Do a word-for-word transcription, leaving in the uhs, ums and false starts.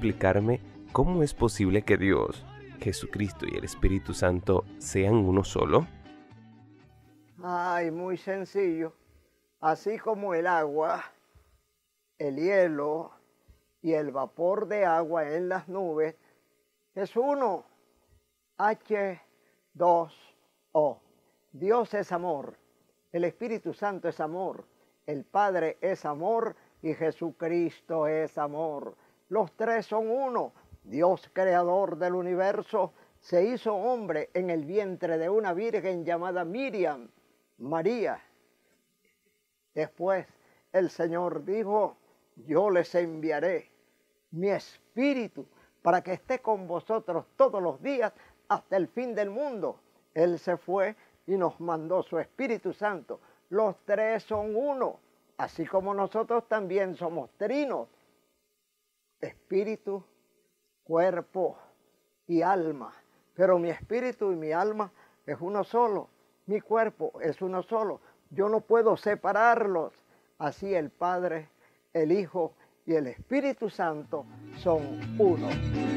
explicarme cómo es posible que Dios, Jesucristo y el Espíritu Santo sean uno solo? Ay, muy sencillo. Así como el agua, el hielo y el vapor de agua en las nubes es uno, H dos O. Dios es amor, el Espíritu Santo es amor, el Padre es amor y Jesucristo es amor. Los tres son uno. Dios, creador del universo, se hizo hombre en el vientre de una virgen llamada Miriam, María. Después el Señor dijo, yo les enviaré mi espíritu para que esté con vosotros todos los días hasta el fin del mundo. Él se fue y nos mandó su Espíritu Santo. Los tres son uno, así como nosotros también somos trinos. Espíritu, cuerpo y alma. Pero mi espíritu y mi alma es uno solo. Mi cuerpo es uno solo. Yo no puedo separarlos. Así el Padre, el Hijo y el Espíritu Santo son uno.